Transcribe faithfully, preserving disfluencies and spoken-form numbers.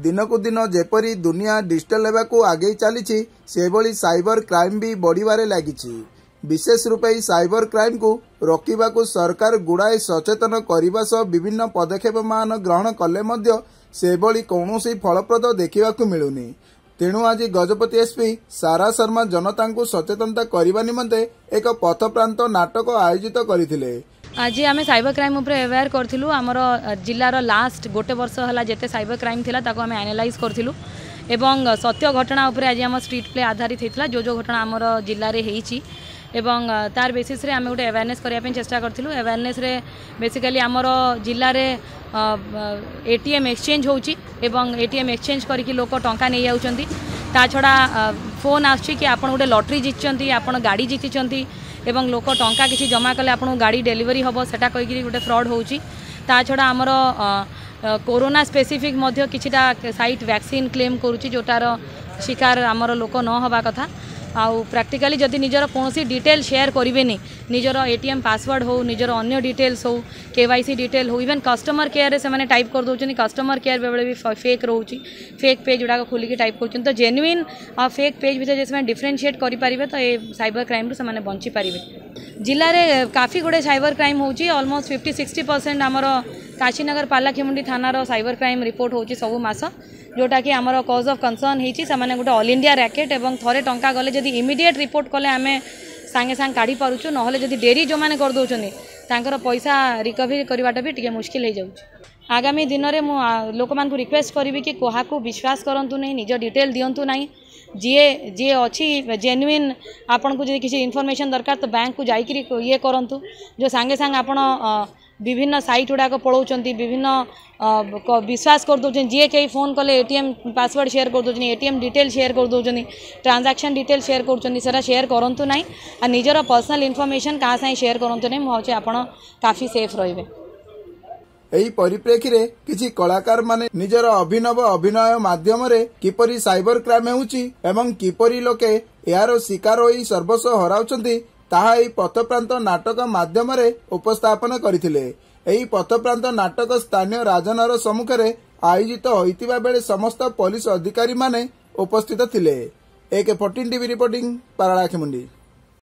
दिनकू दिन जेपरी दुनिया डिजिटल होगाकू आगे चली से साइबर क्राइम भी बढ़िबारे लागिछि। विशेष रूपे साइबर क्राइम को रोकवाकू सरकार गुड़ाए सचेतन करने सह विभिन्न पदक्षेप मान ग्रहण कले मध्य सेभली कौनसी फलप्रद देखा मिलूनी। तेणु आज गजपति एसपी सारा शर्मा जनता को सचेतनता करने निमंते एक पथप्रांत नाटक आयोजित करथिले। आज आम साइबर क्राइम उपर अवेयर करूँ। आमर जिलार लास्ट गोटे वर्ष है जिते साइबर क्राइम थिला ताको आम एनालाइज करूँ एवं सत्य घटना उपर आज आम स्ट्रीट प्ले आधारित होता जो जो घटना आमर जिले में होती एवं तार बेसिस रे आम गोटे अवेयरनेस करने चेष्टा करूँ। अवेयरनेस रे बेसिकली आमर जिले में एटीएम एक्सचेंज होची एवं एटीएम एक्सचेंज करके लोक टंका नहीं जाउछंती। ता छड़ा फोन आछी कि आपण गोटे लॉटरी जीतचंती आपण गाड़ी जीतिचंती एवं लोक टंका किसी जमा कले आपन गाड़ी डेलीवरी हम सेटा कहीकि गोटे फ्रॉड होची। ता छड़ा आमर कोरोना स्पेसिफिक मध्य किछिटा साइट वैक्सीन क्लेम करूची जोटार शिकार आमर लोक न हवा कथा। आउ प्रैक्टिकली जदि निजर कौन डिटेल शेयर करेनि निजर एटीएम पासवर्ड हो निजर अन्य डिटेल्स हो केवाईसी डिटेल हो इवन कस्टमर केयर से मैंने टाइप कर दौरान कस्टमर केयर बेले भी फेक रोचे फेक पेज गुड़ाक खोलिक टाइप कर तो जेन्युइन आ फेक पेज भितर जैसे डिफरेनशिएट करेंगे तो ये साइबर क्राइम रू से बंची पारे। जिले में काफ़ी गुड़े साइबर क्राइम होची ऑलमोस्ट फिफ्टी सिक्सटी परसेंट आमर काशीनगर पालाखेमुंडी थानार साइबर क्राइम रिपोर्ट होची सबु मास जोटा कि आमर कज ऑफ कंसर्न होती से गोटे ऑल इंडिया रैकेट एवं थरे टंका गले जदि इमिडिएट रिपोर्ट कले आम सांगे सांगे काढ़ी पारुचु नहले जदि डेरी जो मैंने कर दौरान तांकर पैसा रिकवरी करवाटा भी टिके मुश्किल हो जाउछि। आगामी दिन में मु लोक मान रिक्वेस्ट करी कि कोहाकू विश्वास करंतु नहीं निज डिटेल दिंतु नहीं जी जी अच्छी जेन्युइन आपन को किसी इनफॉरमेशन दरकार तो बैंक को जाइकरी ये करंतु जो सांगे सांगे आपण विभिन्न साइट गुड़ाक पलाउंट विभिन्न विश्वास कर दौरान जी कहीं फोन कले एटीएम पासवर्ड शेयर कर दौरान एटीएम डिटेल शेयर कर दौरान ट्रांजैक्शन डिटेल शेयर कर शेयर करूँ ना आ निजर पर्सनल इनफॉरमेशन क्या साथ शेयर करूँ नहीं मुझे आप काफ़ी सेफ रहिबे। एही परिप्रेक्षी रे किछि कलाकार माने निजर अभिनव अभिनय माध्यम रे किपरि साइबर क्राइम हेउची एवं किपरि लोके यार शिकार होई सर्वस्व हराउचंती ताहा एही पथप्रांत नाटक माध्यम रे उपस्थापन करथिले। एही पथप्रांत नाटक स्थानीय राजनगर सम्मुख रे आयोजित होइतिबा बेले समस्त पुलिस अधिकारी माने उपस्थित थिले। एक फोर्टीन टीवी रिपोर्टिंग पारालाखेमुंडी।